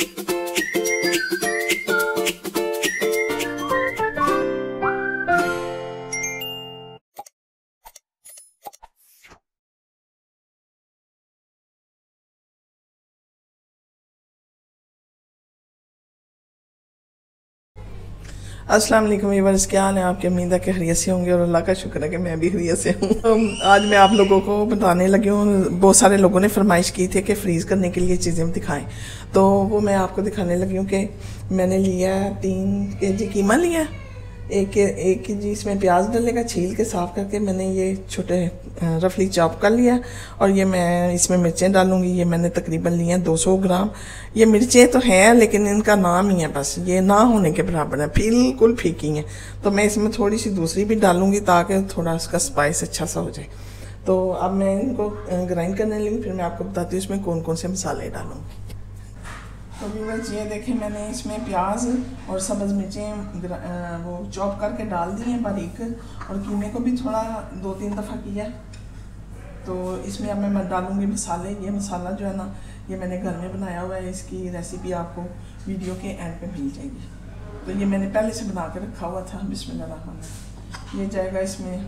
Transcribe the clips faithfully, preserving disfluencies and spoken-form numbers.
अस्सलाम वालेकुम व्यूअर्स, क्या हाल है आपके? उम्मीद है कि खैरियत से होंगे और अल्लाह का शुक्र है कि मैं भी खैरियत से हूँ। आज मैं आप लोगों को बताने लगी हूँ, बहुत सारे लोगों ने फरमाइश की थी कि फ्रीज़ करने के लिए चीज़ें दिखाएं, तो वो मैं आपको दिखाने लगी हूँ कि मैंने लिया तीन के जी कीमा लिया, एक एक के जी इसमें प्याज डलेगा, छील के साफ़ करके मैंने ये छोटे रफली चॉप कर लिया। और ये मैं इसमें मिर्चें डालूंगी, ये मैंने तकरीबन लिए हैं दो सौ ग्राम। ये मिर्चें तो हैं लेकिन इनका नाम ही है, बस ये ना होने के बराबर है, बिल्कुल फीकी हैं। तो मैं इसमें थोड़ी सी दूसरी भी डालूंगी ताकि थोड़ा उसका स्पाइस अच्छा सा हो जाए। तो अब मैं इनको ग्राइंड करने लगी, फिर मैं आपको बताती हूँ इसमें कौन कौन से मसाले डालूँगी। तो व्यूअर्स ये देखें, मैंने इसमें प्याज और सब्ज़ मिर्चें वो चॉप करके डाल दी हैं बारीक, और कीमे को भी थोड़ा दो तीन दफ़ा किया। तो इसमें अब मैं डालूँगी मसाले। ये मसाला जो है ना, ये मैंने घर में बनाया हुआ है, इसकी रेसिपी आपको वीडियो के एंड पे मिल जाएगी। तो ये मैंने पहले से बना के रखा हुआ था। बिस्मिल्लाह रहमान रहीम। ये जाएगा इसमें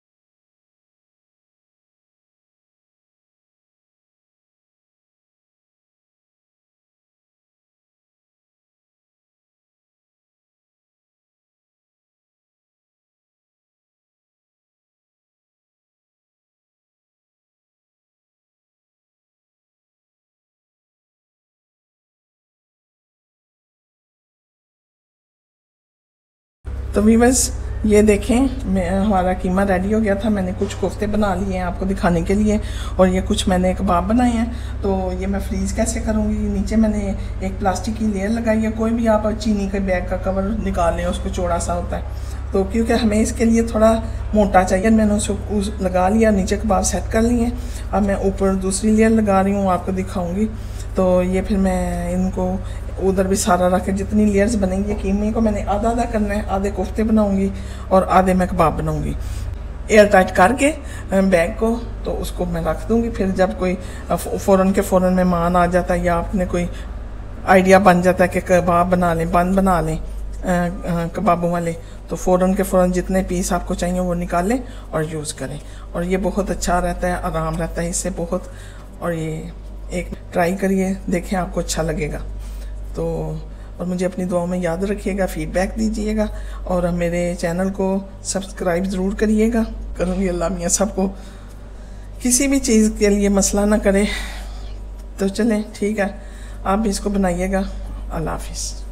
तो व्यूअर्स ये देखें, मैं हमारा कीमा रेडी हो गया था। मैंने कुछ कोफ्ते बना लिए हैं आपको दिखाने के लिए, और ये कुछ मैंने कबाब बनाए हैं। तो ये मैं फ्रीज़ कैसे करूँगी, नीचे मैंने एक प्लास्टिक की लेयर लगाई है। कोई भी आप चीनी के बैग का कवर निकाल लें, उसको चौड़ा सा होता है, तो क्योंकि हमें इसके लिए थोड़ा मोटा चाहिए, मैंने उसको उस लगा लिया, नीचे कबाब सेट कर लिए। अब मैं ऊपर दूसरी लेयर लगा रही हूँ, आपको दिखाऊँगी। तो ये फिर मैं इनको उधर भी सारा रख के जितनी लेयर्स बनेंगी कीमे को मैंने आधा आधा करना है, आधे कोफ्ते बनाऊंगी और आधे मैं कबाब बनाऊंगी। एयर टाइट करके बैग को तो उसको मैं रख दूंगी। फिर जब कोई फ़ौरन के फ़ौरन मेहमान आ जाता है या आपने कोई आइडिया बन जाता है कि कबाब बना लें, बन बना लें कबाबों वाले, तो फ़ौरन के फ़ौरन जितने पीस आपको चाहिए वो निकालें और यूज़ करें। और ये बहुत अच्छा रहता है, आराम रहता है इससे बहुत। और ये एक ट्राई करिए, देखें आपको अच्छा लगेगा। तो और मुझे अपनी दुआओं में याद रखिएगा, फीडबैक दीजिएगा और मेरे चैनल को सब्सक्राइब ज़रूर करिएगा। करूँगी, अल्लाह मियाँ सबको किसी भी चीज़ के लिए मसला ना करे। तो चलें, ठीक है, आप भी इसको बनाइएगा। अल्लाह हाफिज़।